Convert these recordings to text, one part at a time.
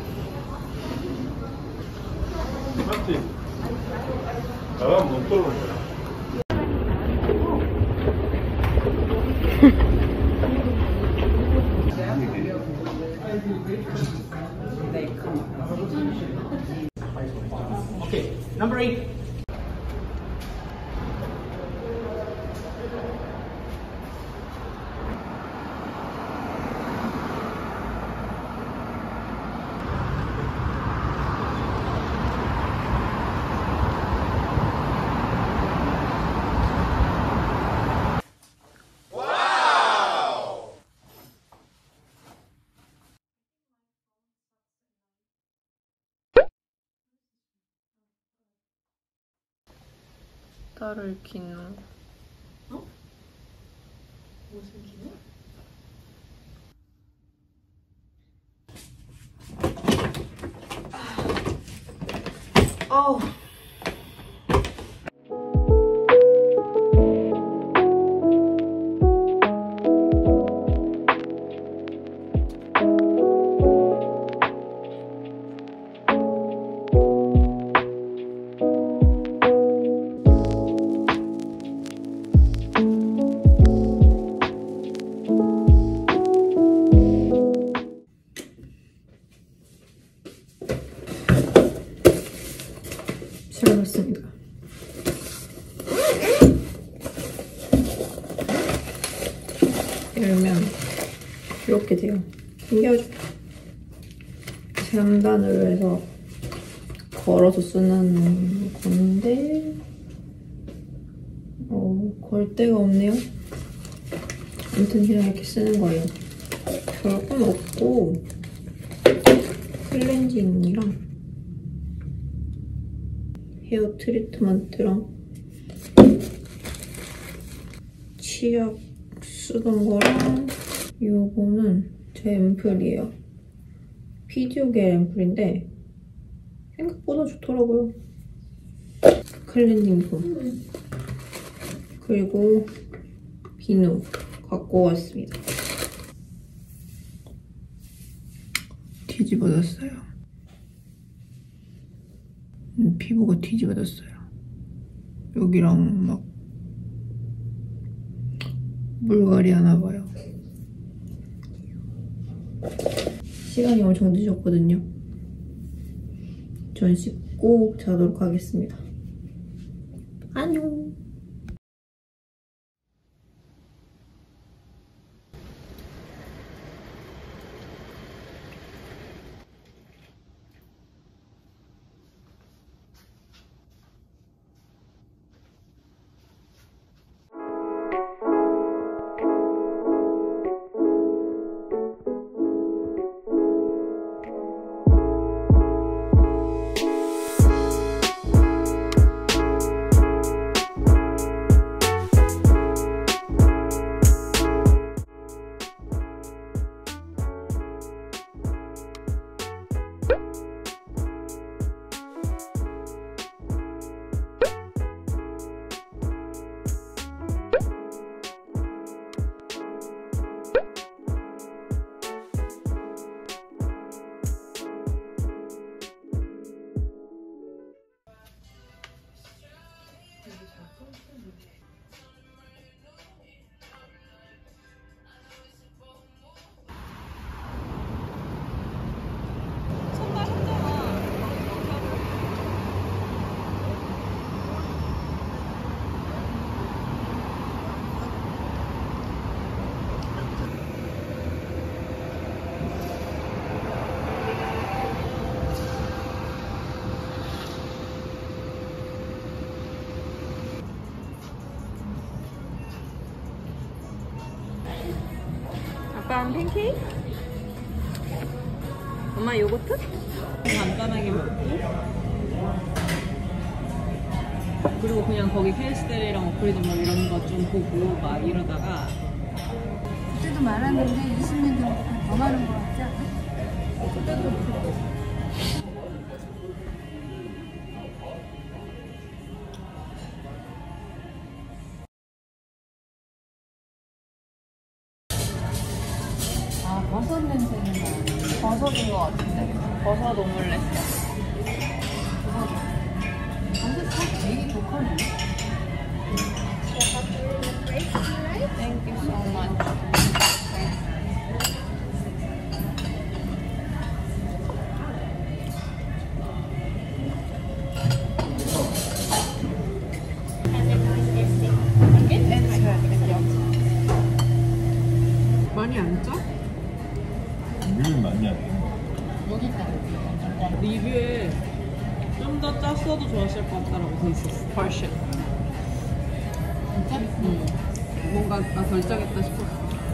맞지? 나가면 못 들어오는 거야. Okay, number 8. 딸을 기는 어? 무슨 기능? 아우. 잘랐습니다. 열면 이렇게 돼요. 신기하죠? 3단으로 해서 걸어서 쓰는 건데 걸 데가 없네요. 아무튼 그냥 이렇게 쓰는 거예요. 별건 없고 클렌징이랑 헤어 트리트먼트랑 치약 쓰던 거랑 요거는 제 앰플이에요. 피지오겔 앰플인데 생각보다 좋더라고요. 클렌징 폼. 그리고 비누 갖고 왔습니다. 뒤집어졌어요. 피부가 뒤집어졌어요. 여기랑 막 물갈이 하나봐요. 시간이 엄청 늦었거든요. 전 씻고 자도록 하겠습니다. 안녕. 아빠는 팬케이크? 엄마 요거트? 간단하게 먹고 그리고 그냥 거기 KSDL이랑 어플이든 뭐 이런 거 좀 보고 막 이러다가 그때도 많았는데 20년 전보다 더 많은 것 같지 않아? 그때도 버섯 냄새는 나요. 버섯인 것 같은데. 버섯 오믈렛. 되게 독하네. Thank you so much. 많이 안 짜? 물은 많이 안 돼. 리뷰에 좀 더 짰어도 좋았을 것 같다라고 돼 있었어. 훨씬. 진짜? 뭔가 나 덜 짜겠다 싶었어.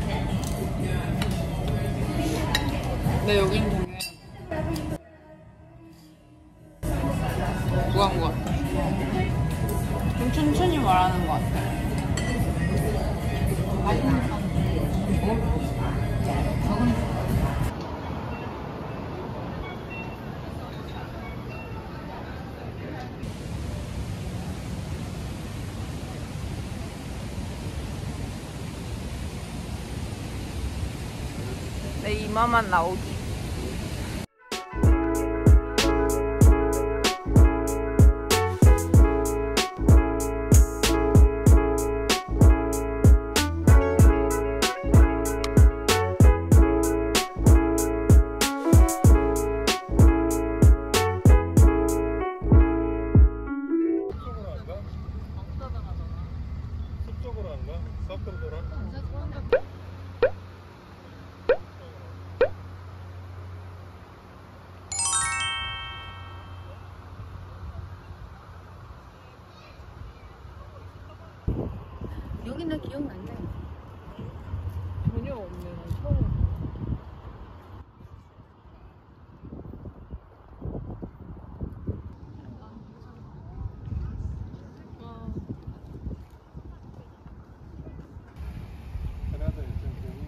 근데 여기는 되게 무거운 것 같아. 좀 천천히 말하는 것 같아. 내 이마만 나오기. 서쪽으로 안 가? 서쪽으로 돌아? 여기 나 기억난다. 전혀 없네. 난 처음 봐. 캐나다 일정들이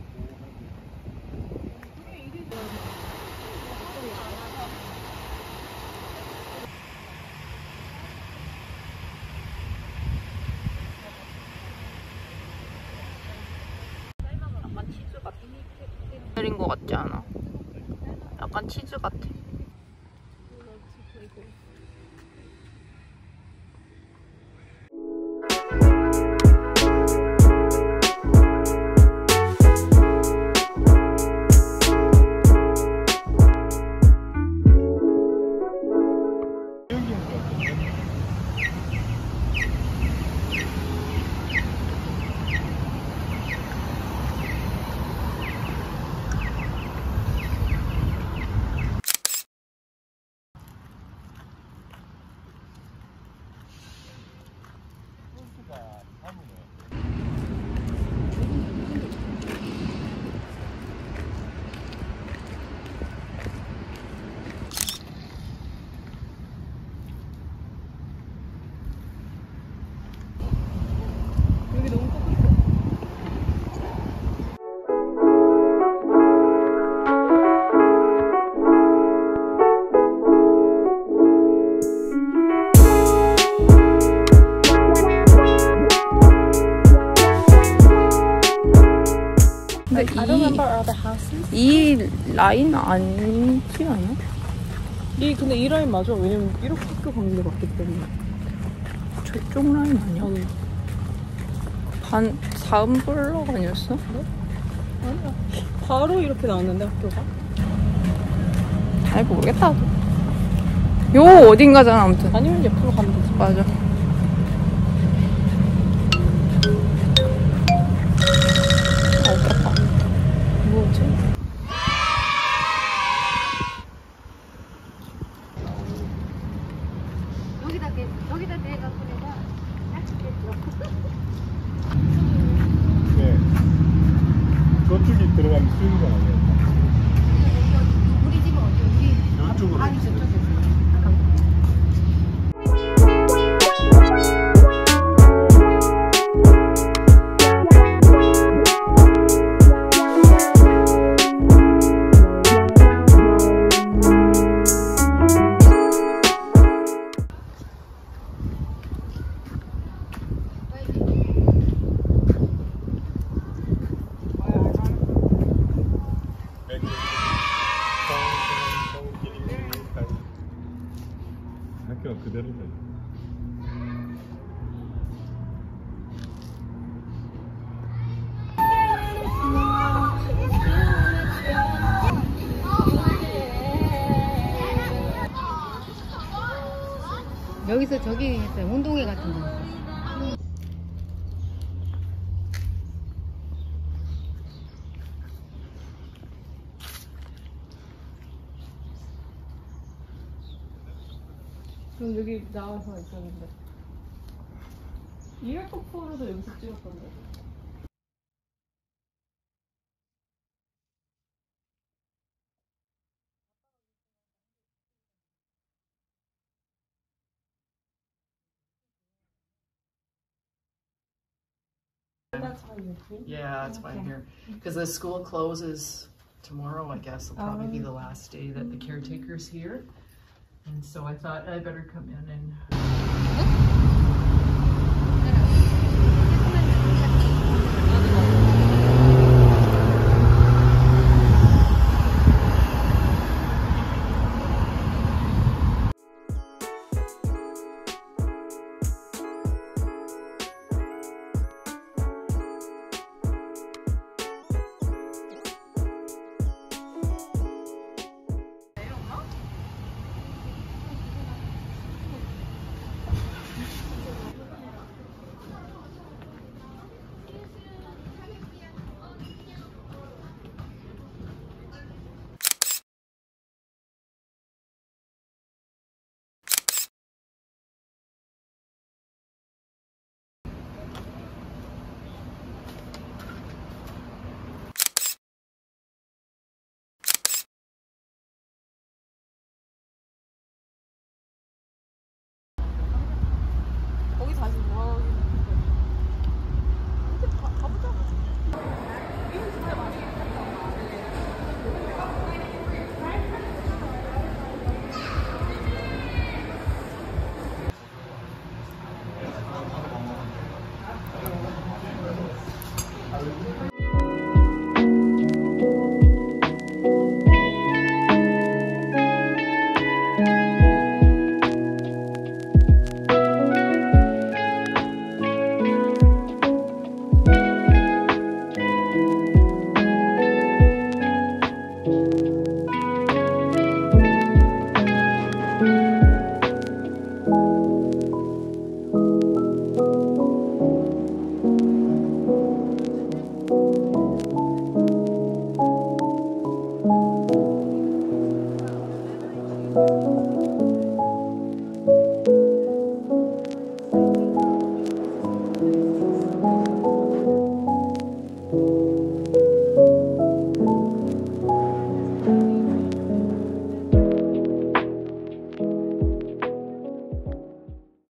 약간 치즈 같아. 내린 것 같지 않아? 약간 치즈 같아. 여기 너무 좁았어. 근데 이 라인 아니지 않아? 근데 이 라인 맞아. 왜냐면 이렇게 학교 가는 데 맞기 때문에. 저쪽 라인 아니야? 아니. 4블럭 아니었어? 그래? 아니야. 바로 이렇게 나왔는데 학교가? 아니 모르겠다. 요 어딘가잖아 아무튼. 아니면 옆으로 가면 되지. 맞아. 어떡하. 뭐지? 여기다 대갖고 내가 네. 저쪽이 들어가면 수영장 아니야? 우리 집은 어디? 이쪽으로. 아니 저쪽에. 그래서 저기 했어요. 운동회 같은 거. 그럼 여기 나와서 있었는데. 이얼토프로도 여기서 찍었던데. Yeah, that's why I'm here. Because the school closes tomorrow, I guess. It'll probably be the last day that the caretaker's here. And so I thought I better come in and 거기 다시 뭐 하는 가보자. 네.